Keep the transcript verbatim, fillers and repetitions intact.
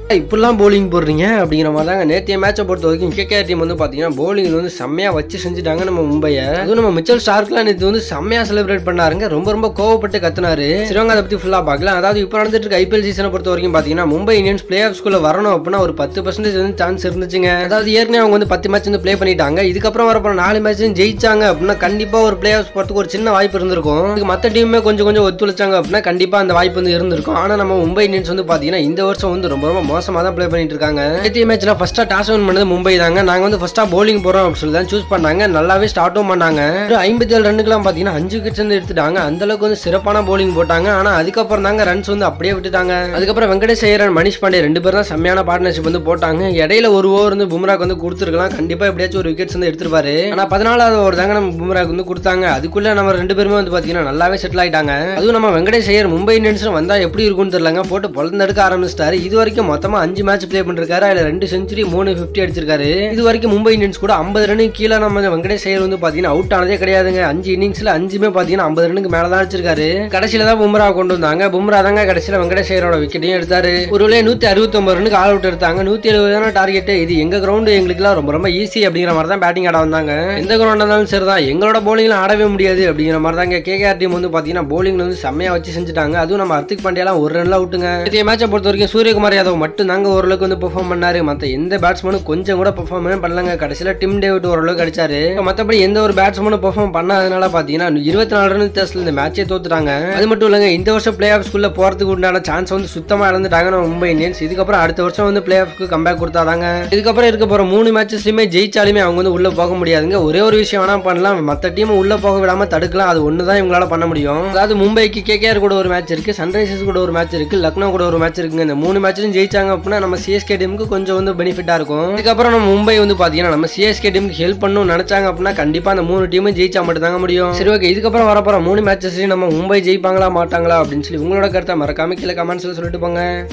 இப்படிலாம் bowling போடுறீங்க அப்படிங்கிற மாதிரி தாங்க நேத்திய மேட்சை பொறுத்த வரைக்கும் கேகேஆர் டீம் வந்து பாத்தீங்கன்னா bowling வந்து செம்மையா வச்சு செஞ்சுட்டாங்க நம்ம மும்பையை. அதுவும் நம்ம மிச்சல் ஸ்டார்க்லாம் நேத்து வந்து செம்மையா செலிப்ரேட் பண்ணாருங்க. ரொம்ப ரொம்ப கோவப்பட்டு கத்துனாரு. சிவங்க அதை பத்தி ஃபுல்லா பார்க்கலாம். அதாவது இப்போ நடந்துட்டு இருக்க ஐபிஎல் சீசனை பொறுத்த வரைக்கும் பாத்தீங்கன்னா மும்பை இந்தியன்ஸ் பிளே ஆஃப் ஸ்கூல்ல வரணும் அப்படின்னா ஒரு பத்து பர்சன்டேஜ் வந்து சான்ஸ் இருந்துச்சுங்க. அதாவது ஏற்கனவே அவங்க வந்து பத்து மேட்ச் வந்து பிளே பண்ணிட்டாங்க. இதுக்கப்புறம் வரப்போ நாலு மேட்ச் ஜெயிச்சாங்க அப்படின்னா கண்டிப்பா ஒரு பிளே ஆஃப் போறதுக்கு ஒரு சின்ன வாய்ப்பு இருந்திருக்கும். இதுக்கு மத்த டீமே கொஞ்சம் கொஞ்சம் ஒத்துழைச்சாங்க அப்படின்னா கண்டிப்பா அந்த வாய்ப்பு வந்து இருந்திருக்கும். ஆனா நம்ம மும்பை இந்தியன்ஸ் வந்து பாத்தீங்கன்னா இந்த வருஷம் வந்து ரொம்ப ரொம்ப மோசமா தான் பிளே பண்ணிட்டு இருக்காங்க. நேத்திய மேட்ச்ல ஃபர்ஸ்டா டாஸ் வின் பண்ணது மும்பை தாங்க. நாங்க வந்து ஃபர்ஸ்டா bowling போறோம் அப்படின்னு சொல்லி தான் சூஸ் பண்ணாங்க. நல்லாவே ஸ்டார்ட்டும் பண்ணாங்க. ஐம்பத்தி ஏழு ரன்னுக்குலாம் பாத்தீங்கன்னா அஞ்சு விக்கெட்ஸ் வந்து எடுத்துட்டாங்க. அந்த அளவுக்கு வந்து சிறப்பான bowling போட்டாங்க. ஆனா அதுக்கப்புறம் தாங்க ரன்ஸ் வந்து அப்படியே விட்டுட்டாங்க. அதுக்கப்புறம் வெங்கடேஷ் ஐயர் மணிஷ் பாண்டே ரெண்டு பேரும் தான் செம்மையான பார்ட்னர்ஷிப் வந்து போட்டாங்க. இடையில ஒரு ஓவர் வந்து பும்ராக்கு வந்து கொடுத்துருக்கலாம். கண்டிப்பா எப்படியாச்சும் ஒரு விக்கெட்ஸ் வந்து எடுத்துருப்பாரு. ஆனா பதினாலாவது ஓவர் தாங்க நம்ம பும்ராக்கு வந்து கொடுத்தாங்க. அதுக்குள்ள நம்ம ரெண்டு பேருமே வந்து பாத்தீங்கன்னா நல்லாவே செட்டில் ஆயிட்டாங்க. அதுவும் நம்ம வெங்கடேஷ் ஐயர் மும்பை இந்தியன்ஸ் வந்தா எப்படி இருக்கும்னு தெரியலங்க. போட்டு பொழந்தெடுக்க ஆரம்பிச்சிட்டாரு. இது வரைக்கும் மொத்தமா அஞ்சு மேட்ச் பிளே பண்ணிருக்காரு. அதுல ரெண்டு செஞ்சுரி மூணு பிப்டி அடிச்சிருக்காரு. இது வரைக்கும் மும்பை இந்தியன்ஸ் கூட ஐம்பது ரன் கீழே நம்ம வெங்கடேஷ் ஐயர் வந்து பாத்தீங்கன்னா அவுட் ஆனதே கிடையாதுங்க. அஞ்சு இன்னிங்ஸ்ல அஞ்சுமே பாத்தீங்கன்னா ஐம்பது ரன்னுக்கு மேலதான் அடிச்சிருக்காரு. கடைசியில தான் பும்ரா கொண்டு வந்தாங்க. பும்ரா தாங்க கடைசியில வெங்கடேஷ் ஐயரோட விக்கெட்டையும் எடுத்தாரு. ஒரு வேளை நூத்தி அறுபத்தி ஒன்பது ரன்னுக்கு ஆல் அவுட் எடுத்தாங்க. நூத்தி எழுபது டார்கெட். இது எங்க கிரவுண்ட் எங்களுக்கு எல்லாம் ரொம்ப ரொம்ப ஈஸி அப்படிங்கிற மாதிரி தான் பேட்டிங் ஆட வந்தாங்க. எந்த கிரவுண்ட் இருந்தாலும் சரிதான் எங்களோட bowling ஆடவே முடியாது அப்படிங்கிற மாதிரி தாங்க கேகேஆர் டீம் வந்து பாத்தீங்கன்னா bowling வந்து செம்மையா வச்சு செஞ்சுட்டாங்க. அதுவும் நம்ம ஹர்திக் பாண்டியாலாம் ஒரு ரன்ல அவுட்டுங்க. இந்த மேட்சை பொறுத்த வரைக்கும் சூரியகுமார் யாதவ் மட்டும் தாங்க ஓரளவுக்கு வந்து பெர்ஃபார்ம் பண்ணாரு. மத்த எந்த பேட்ஸ்மேனும் கொஞ்சம் கூட பெர்ஃபார்ம் பண்ணலங்க. கடைசியில டிம் டேவிட் ஓரளவுக்கு அடிச்சாரு. மத்தபடி எந்த ஒரு பேட்ஸ்மேனும் பெர்ஃபார்ம் பண்ணாதனால பாத்தீங்கன்னா இருபத்தி நாலு ரன் வித்தியாசத்துல இந்த மேட்சே தோத்துட்டாங்க. அது மட்டும் இல்லங்க இந்த வருஷம் பிளே ஆஃப் ஸ்கூல்ல போறதுக்கு உண்டான சான்ஸ் வந்து சுத்தமா இழந்துட்டாங்க நம்ம மும்பை இந்தியன்ஸ். இதுக்கப்புறம் அடுத்த வருஷம் வந்து பிளே ஆஃப்க்கு கம்பேக் கொடுத்தாதாங்க. இதுக்கப்புறம் இருக்க போற மூணு மேட்சஸ்லயுமே ஜெயிச்சாலுமே அவங்க வந்து உள்ள போக முடியாதுங்க. ஒரே ஒரு விஷயம் வேணா பண்ணலாம். மத்த டீம் உள்ள போக விடாம தடுக்கலாம். அது ஒண்ணுதான் இவங்களால பண்ண முடியும். அதாவது மும்பைக்கு கேகேஆர் கூட ஒரு மேட்ச் இருக்கு, சன்ரைசர்ஸ் கூட ஒரு மேட்ச் இருக்கு, லக்னோ கூட ஒரு மேட்ச் இருக்குங்க. இந்த மூணு மேட்சும் ஜெயிச்சாங்க அப்படின்னா நம்ம சிஎஸ்கே டீமுக்கு கொஞ்சம் வந்து பெனிஃபிட்டா இருக்கும். இதுக்கப்புறம் நம்ம மும்பை வந்து பாத்தீங்கன்னா நம்ம சிஎஸ்கே டீமுக்கு ஹெல்ப் பண்ணணும் நினைச்சாங்க அப்படின்னா கண்டிப்பா அந்த மூணு டீமும் ஜெயிச்சா மட்டும் தாங்க முடியும். சரி ஓகே, இதுக்கப்புறம் வரப்போற மூணு மேட்சஸ்லயும் நம்ம மும்பை ஜெயிப்பாங்களா மாட்டாங்களா அப்படின்னு சொல்லி உங்களோட கருத்தை மறக்காம கீழே கமெண்ட்ஸ்ல சொல்லிட்டு போங்க.